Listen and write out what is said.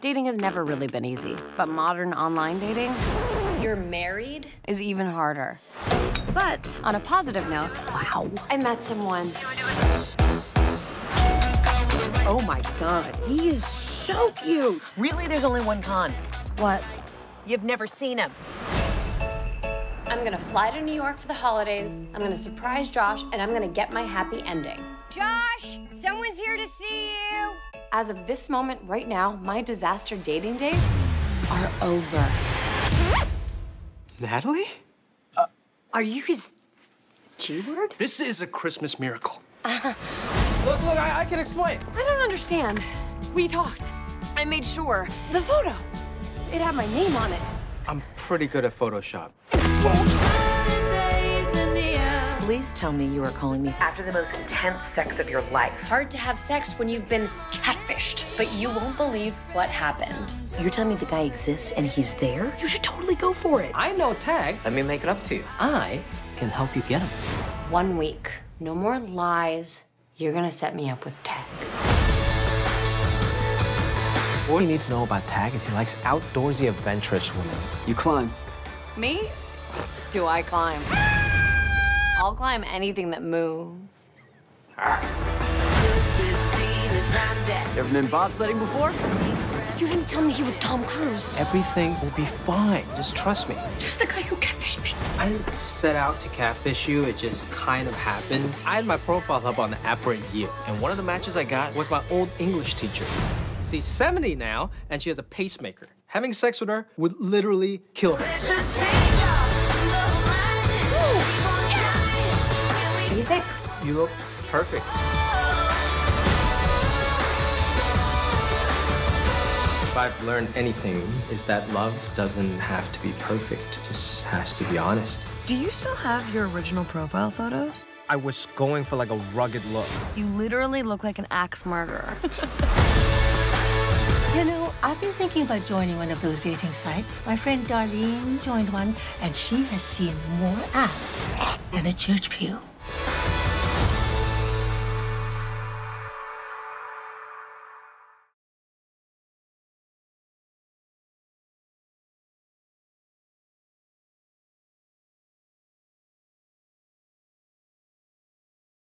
Dating has never really been easy, but modern online dating... You're married? ...is even harder. But on a positive note, wow, I met someone. Oh my God, he is so cute. Really, there's only one con. What? You've never seen him. I'm gonna fly to New York for the holidays, I'm gonna surprise Josh, and I'm gonna get my happy ending. Josh, someone's here to see you. As of this moment right now, my disaster dating days are over. Natalie? Are you his G-word? This is a Christmas miracle. Look, I can explain. I don't understand. We talked. I made sure. The photo, it had my name on it. I'm pretty good at Photoshop. Please tell me you are calling me after the most intense sex of your life. Hard to have sex when you've been catfished, but you won't believe what happened. You're telling me the guy exists and he's there? You should totally go for it. I know Tag. Let me make it up to you. I can help you get him. 1 week. No more lies. You're gonna set me up with Tag. What you need to know about Tag is he likes outdoorsy, adventurous women. You climb. Me? Do I climb? I'll climb anything that moves. You ever been bobsledding before? You didn't tell me he was Tom Cruise. Everything will be fine. Just trust me. Just the guy who catfished me. I didn't set out to catfish you. It just kind of happened. I had my profile up on the app for a year, and one of the matches I got was my old English teacher. She's 70 now, and she has a pacemaker. Having sex with her would literally kill her. What do you think? You look perfect. If I've learned anything, is that love doesn't have to be perfect. It just has to be honest. Do you still have your original profile photos? I was going for like a rugged look. You literally look like an axe murderer. You know, I've been thinking about joining one of those dating sites. My friend Darlene joined one, and she has seen more ass than a church pew.